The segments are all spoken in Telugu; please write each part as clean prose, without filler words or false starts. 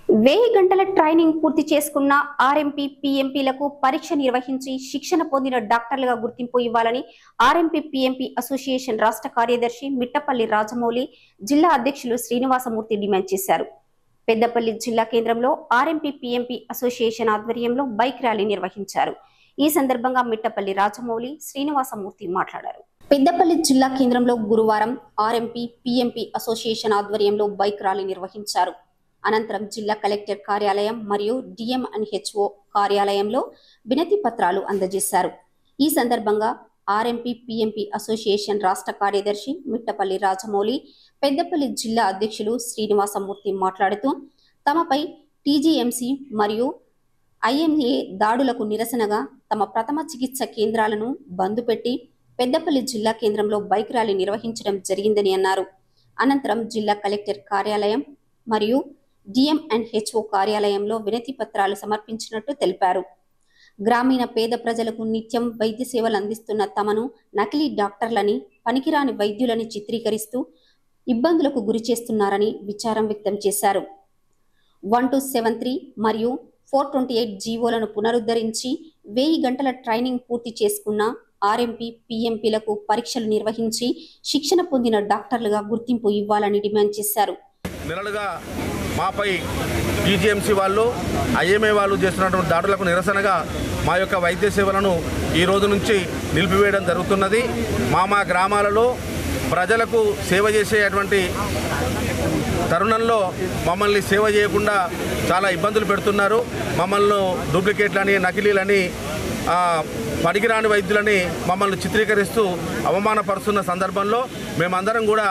1000 గంటల ట్రైనింగ్ పూర్తి చేసుకున్న ఆర్ఎంపీ పీఎంపీలకు పరీక్ష నిర్వహించి శిక్షణ పొందిన డాక్టర్లుగా గుర్తింపు ఇవ్వాలని ఆర్ఎంపీ పీఎంపీ అసోసియేషన్ రాష్ట్ర కార్యదర్శి మిట్టపల్లి రాజమౌళి జిల్లా అధ్యక్షులు శ్రీనివాసమూర్తి డిమాండ్ చేశారు. పెద్దపల్లి జిల్లా కేంద్రంలో ఆర్ఎంపీ పీఎంపీ అసోసియేషన్ ఆధ్వర్యంలో బైక్ ర్యాలీ నిర్వహించారు. ఈ సందర్భంగా మిట్టపల్లి రాజమౌళి శ్రీనివాసమూర్తి మాట్లాడారు. పెద్దపల్లి జిల్లా కేంద్రంలో గురువారం ఆర్ఎంపీ పీఎంపీ అసోసియేషన్ ఆధ్వర్యంలో బైక్ ర్యాలీ నిర్వహించారు. అనంతరం జిల్లా కలెక్టర్ కార్యాలయం మరియు డిఎంఎన్హెచ్ఓ కార్యాలయంలో వినతి పత్రాలు అందజేశారు. ఈ సందర్భంగా ఆర్ఎంపీ పీఎంపీ అసోసియేషన్ రాష్ట్ర కార్యదర్శి మిట్టపల్లి రాజమౌళి, పెద్దపల్లి జిల్లా అధ్యక్షులు శ్రీనివాసమూర్తి మాట్లాడుతూ తమపై టీజీఎంసీ మరియు ఐఎంఏ దాడులకు నిరసనగా తమ ప్రథమ చికిత్స కేంద్రాలను బంద్ పెట్టి పెద్దపల్లి జిల్లా కేంద్రంలో బైక్ ర్యాలీ నిర్వహించడం జరిగిందని అన్నారు. అనంతరం జిల్లా కలెక్టర్ కార్యాలయం మరియు డిఎంఎన్హెచ్ఓ కార్యాలయంలో వినతి పత్రాలు సమర్పించినట్టు తెలిపారు. గ్రామీణ పేద ప్రజలకు నిత్యం వైద్య సేవలు అందిస్తున్న తమను నకిలీ డాక్టర్లని, పనికిరాని వైద్యులని చిత్రీకరిస్తూ ఇబ్బందులకు గురి చేస్తున్నారని విచారం వ్యక్తం చేశారు. 1273 మరియు 428 జీవోలను పునరుద్ధరించి 1000 గంటల ట్రైనింగ్ పూర్తి చేసుకున్న ఆర్ఎంపీ పీఎంపీలకు పరీక్షలు నిర్వహించి శిక్షణ పొందిన డాక్టర్లుగా గుర్తింపు ఇవ్వాలని డిమాండ్ చేశారు. నెలలుగా మాపై టీజీఎంసీ వాళ్ళు, ఐఎంఏ వాళ్ళు చేస్తున్నటువంటి దాడులకు నిరసనగా మా యొక్క వైద్య సేవలను ఈ రోజు నుంచి నిలిపివేయడం జరుగుతున్నది. మా గ్రామాలలో ప్రజలకు సేవ చేసేటువంటి తరుణంలో మమ్మల్ని సేవ చేయకుండా చాలా ఇబ్బందులు పెడుతున్నారు. మమ్మల్ని డూప్లికేట్లని, నకిలీలని, పనికిరాని వైద్యులని మమ్మల్ని చిత్రీకరిస్తూ అవమానపరుస్తున్న సందర్భంలో మేమందరం కూడా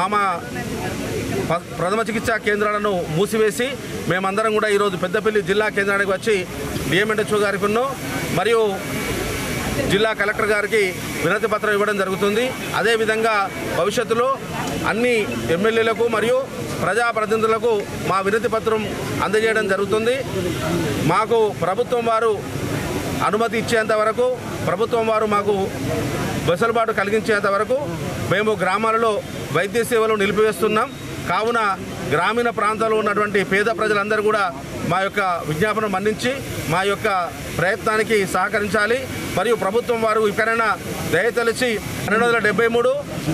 ప్రథమ చికిత్సా కేంద్రాలను మూసివేసి మేమందరం కూడా ఈరోజు పెద్దపల్లి జిల్లా కేంద్రానికి వచ్చి డిఎంఎన్హెచ్ఓ గారికి మరియు జిల్లా కలెక్టర్ గారికి వినతి పత్రం ఇవ్వడం జరుగుతుంది. అదేవిధంగా భవిష్యత్తులో అన్ని ఎమ్మెల్యేలకు మరియు ప్రజాప్రతినిధులకు మా వినతి పత్రం అందజేయడం జరుగుతుంది. మాకు ప్రభుత్వం వారు అనుమతి ఇచ్చేంత వరకు, ప్రభుత్వం వారు మాకు వెసులుబాటు కలిగించేంత వరకు మేము గ్రామాలలో వైద్య సేవలు నిలిపివేస్తున్నాం. కావున గ్రామీణ ప్రాంతాల్లో ఉన్నటువంటి పేద ప్రజలందరూ కూడా మా యొక్క విజ్ఞాపన మన్నించి మా యొక్క ప్రయత్నానికి సహకరించాలి. మరియు ప్రభుత్వం వారు ఇకనైనా దయతలిచి 1273,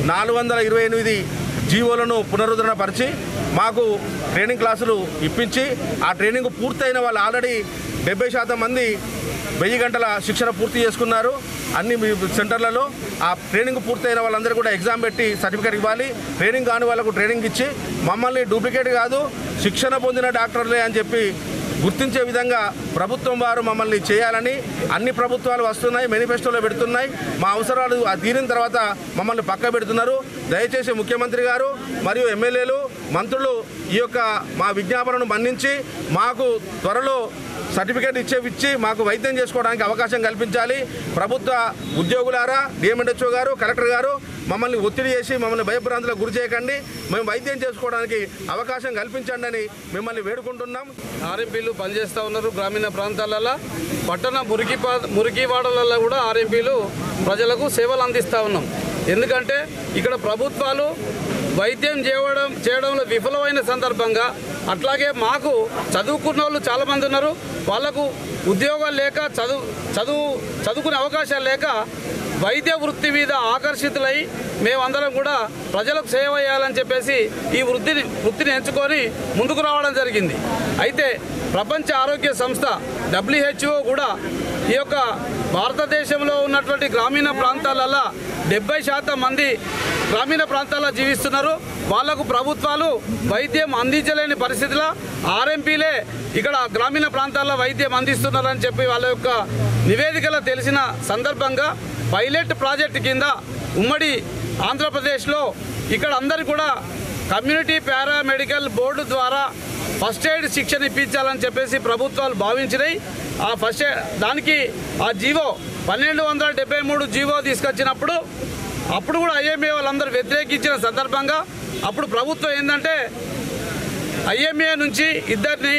428 జీవోలను పునరుద్ధరణపరిచి మాకు ట్రైనింగ్ క్లాసులు ఇప్పించి ఆ ట్రైనింగ్ పూర్తయిన వాళ్ళు ఆల్రెడీ 70% మంది 1000 గంటల శిక్షణ పూర్తి చేసుకున్నారు. అన్ని సెంటర్లలో ఆ ట్రైనింగ్ పూర్తయిన వాళ్ళందరూ కూడా ఎగ్జామ్ పెట్టి సర్టిఫికేట్ ఇవ్వాలి. ట్రైనింగ్ కాని వాళ్ళకు ట్రైనింగ్ ఇచ్చి మమ్మల్ని డూప్లికేట్ కాదు, శిక్షణ పొందిన డాక్టర్లే అని చెప్పి గుర్తించే విధంగా ప్రభుత్వం వారు మమ్మల్ని చేయాలని అన్ని ప్రభుత్వాలు వస్తున్నాయి, మేనిఫెస్టోలో పెడుతున్నాయి. మా అవసరాలు తీరిన తర్వాత మమ్మల్ని పక్క పెడుతున్నారు. దయచేసి ముఖ్యమంత్రి గారు మరియు ఎమ్మెల్యేలు, మంత్రులు ఈ యొక్క మా విజ్ఞాపనను మన్నించి మాకు త్వరలో సర్టిఫికేట్ ఇచ్చి మాకు వైద్యం చేసుకోవడానికి అవకాశం కల్పించాలి. ప్రభుత్వ ఉద్యోగులారా, డిఎంఎన్హెచ్ఓ గారు, కలెక్టర్ గారు మమ్మల్ని ఒత్తిడి చేసి మమ్మల్ని భయభ్రాంతులకు గురి చేయకండి. మేము వైద్యం చేసుకోవడానికి అవకాశం కల్పించండి అని మిమ్మల్ని వేడుకుంటున్నాం. ఆర్ఎంపీలు పనిచేస్తూ ఉన్నారు. గ్రామీణ ప్రాంతాలలో, పట్టణ మురికివాడలలో కూడా ఆర్ఎంపీలు ప్రజలకు సేవలు అందిస్తూ ఉన్నాం. ఎందుకంటే ఇక్కడ ప్రభుత్వాలు వైద్యం చేయడంలో విఫలమైన సందర్భంగా, అట్లాగే మాకు చదువుకున్న వాళ్ళు చాలామంది ఉన్నారు. వాళ్లకు ఉద్యోగాలు లేక, చదువుకునే అవకాశాలు లేక వైద్య వృత్తి మీద ఆకర్షితులై మేమందరం కూడా ప్రజలకు సేవ చేయాలని చెప్పేసి ఈ వృత్తిని ఎంచుకొని ముందుకు రావడం జరిగింది. అయితే ప్రపంచ ఆరోగ్య సంస్థ WHO కూడా ఈ యొక్క భారతదేశంలో ఉన్నటువంటి గ్రామీణ ప్రాంతాలలో 70% మంది గ్రామీణ ప్రాంతాల్లో జీవిస్తున్నారు. వాళ్లకు ప్రభుత్వాలు వైద్యం అందించలేని పరిస్థితిలో ఆర్ఎంపీలే ఇక్కడ గ్రామీణ ప్రాంతాల్లో వైద్యం అందిస్తున్నారని చెప్పి వాళ్ళ యొక్క నివేదికలో తెలిసిన సందర్భంగా పైలట్ ప్రాజెక్టు కింద ఉమ్మడి ఆంధ్రప్రదేశ్లో ఇక్కడ అందరూ కూడా కమ్యూనిటీ పారామెడికల్ బోర్డు ద్వారా ఫస్ట్ ఎయిడ్ శిక్షణ ఇప్పించాలని చెప్పేసి ప్రభుత్వాలు భావించినాయి. ఆ ఫస్ట్ దానికి ఆ జీవో 1273 జీవో తీసుకొచ్చినప్పుడు అప్పుడు కూడా ఐఎంఏ వాళ్ళందరూ వ్యతిరేకించిన సందర్భంగా అప్పుడు ప్రభుత్వం ఏంటంటే ఐఎంఏ నుంచి ఇద్దరిని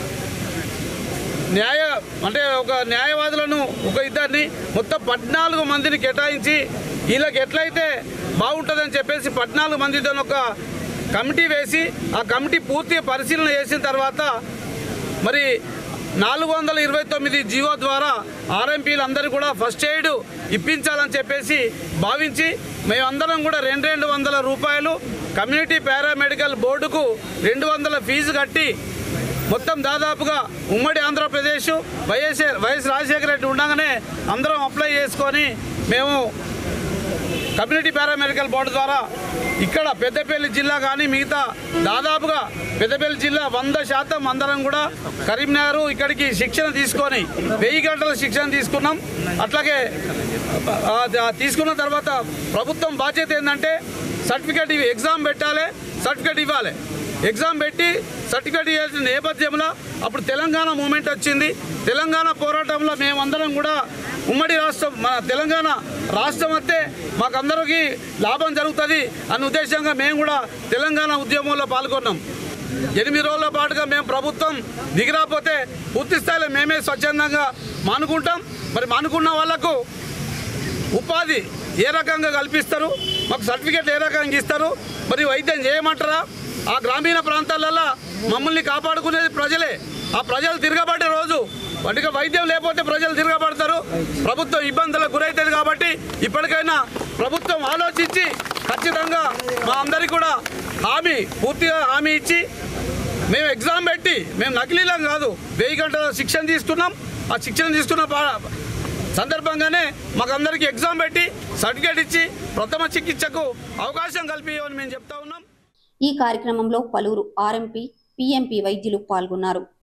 ఒక న్యాయవాదులను ఇద్దరిని మొత్తం 14 మందిని కేటాయించి వీళ్ళకి ఎట్లయితే బాగుంటుందని చెప్పేసి 14 మందితో ఒక కమిటీ వేసి ఆ కమిటీ పూర్తిగా పరిశీలన చేసిన తర్వాత మరి 429 జీవో ద్వారా ఆర్ఎంపీలు అందరూ కూడా ఫస్ట్ ఎయిడ్ ఇప్పించాలని చెప్పేసి భావించి మేమందరం కూడా 200 రూపాయలు కమ్యూనిటీ పారామెడికల్ బోర్డుకు 200 ఫీజు కట్టి మొత్తం దాదాపుగా ఉమ్మడి ఆంధ్రప్రదేశ్ వైఎస్ రాజశేఖర రెడ్డి ఉండగానే అందరం అప్లై చేసుకొని మేము కమ్యూనిటీ పారామెడికల్ బోర్డు ద్వారా ఇక్కడ పెద్దపల్లి జిల్లా కానీ మిగతా దాదాపుగా పెద్దపల్లి జిల్లా 100% అందరం కూడా కరీంనగర్ ఇక్కడికి శిక్షణ తీసుకొని 1000 గంటల శిక్షణ తీసుకున్నాం. అట్లాగే తీసుకున్న తర్వాత ప్రభుత్వం బాధ్యత ఏంటంటే సర్టిఫికేట్ ఎగ్జామ్ పెట్టాలి, సర్టిఫికేట్ ఇవ్వాలి. ఎగ్జామ్ పెట్టి సర్టిఫికేట్ ఇవ్వాల్సిన నేపథ్యంలో అప్పుడు తెలంగాణ మూమెంట్ వచ్చింది. తెలంగాణ పోరాటంలో మేమందరం కూడా ఉమ్మడి రాష్ట్రం మన తెలంగాణ రాష్ట్రం వస్తే మాకందరికీ లాభం జరుగుతుంది అన్న ఉద్దేశంగా మేము కూడా తెలంగాణ ఉద్యమంలో పాల్గొన్నాం. 8 రోజుల పాటుగా మేము ప్రభుత్వం దిగిరాపోతే పూర్తి స్థాయిలో మేమే స్వచ్ఛందంగా మానుకుంటాం. మరి మానుకున్న వాళ్లకు ఉపాధి ఏ రకంగా కల్పిస్తారు, మాకు సర్టిఫికేట్ ఏ రకంగా ఇస్తారు, మరి వైద్యం చేయమంటారా? ఆ గ్రామీణ ప్రాంతాలలో మమ్మల్ని కాపాడుకునేది ప్రజలే. ఆ ప్రజలు తిరగబడే రోజు వాటికి వైద్యం లేకపోతే ప్రజలు తిరగబడతారు, ప్రభుత్వం ఇబ్బందులకు గురవుతుంది. కాబట్టి ఇప్పటికైనా ప్రభుత్వం ఆలోచించి ఖచ్చితంగా మా అందరికీ కూడా పూర్తిగా హామీ ఇచ్చి మేము ఎగ్జామ్ పెట్టి మేము నకిలీలం కాదు 1000 గంటల శిక్షణ తీసుకున్నాం. ఆ శిక్షణ తీసుకున్న సందర్భంగానే మాకందరికీ ఎగ్జామ్ పెట్టి సర్టిఫికేట్ ఇచ్చి ప్రథమ చికిత్సకు అవకాశం కల్పించమని మేము చెప్తా ఉన్నాం. ఈ కార్యక్రమంలో పలువురు ఆర్ఎంపీ, పిఎంపీ వైద్యులు పాల్గొన్నారు.